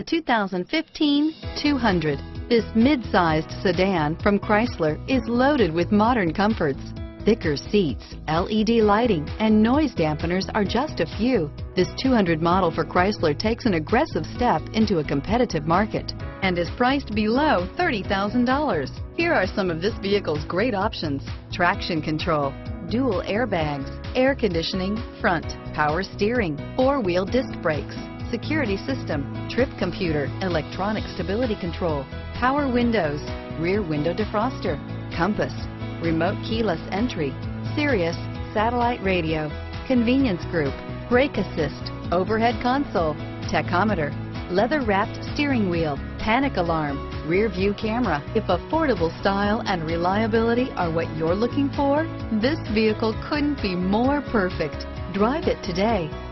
The 2015 200. This mid-sized sedan from Chrysler is loaded with modern comforts. Thicker seats, LED lighting, and noise dampeners are just a few. This 200 model for Chrysler takes an aggressive step into a competitive market and is priced below $30,000. Here are some of this vehicle's great options: traction control, dual airbags, air conditioning, front, power steering, four-wheel disc brakes, security system, trip computer, electronic stability control, power windows, rear window defroster, compass, remote keyless entry, Sirius Satellite Radio, convenience group, brake assist, overhead console, tachometer, leather-wrapped steering wheel, panic alarm, rear view camera. If affordable style and reliability are what you're looking for, this vehicle couldn't be more perfect. Drive it today.